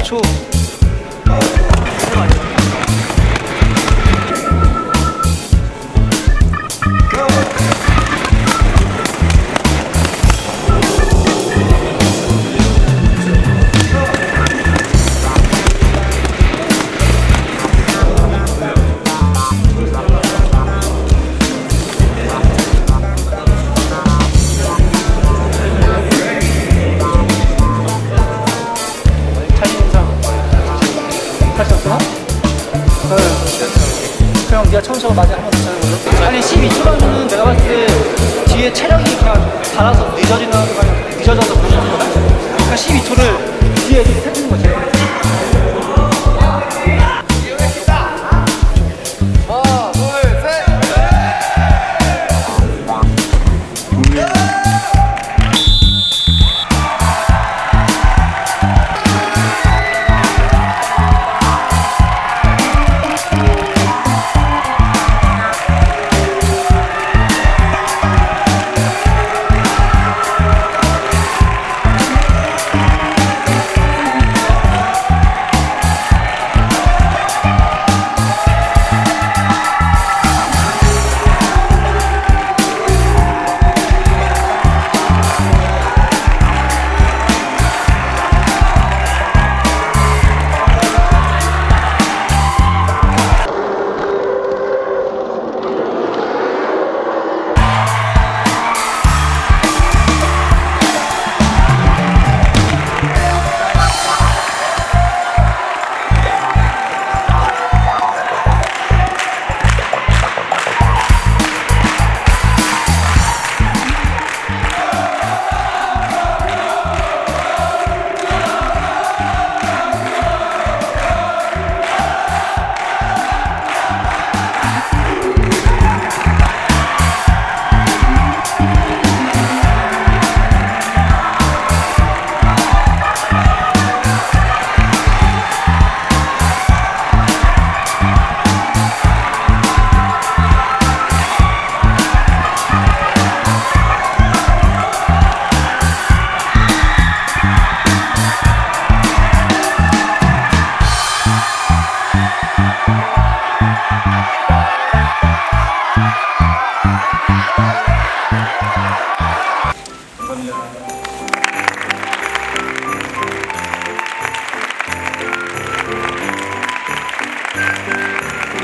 초. 그럼 네가 처음처럼 맞아 한번 붙여는 걸로? 아니 12초라면은 내가 봤을 때 뒤에 체력이 그냥 달아서 늦어져서 그러는 거다? 그러니까 12초를 뒤에 이렇게 세주는 거지. 하나, 둘, 셋!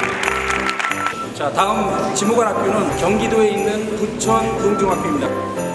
자, 다음 지목할 학교는 경기도에 있는 부천 동중학교입니다.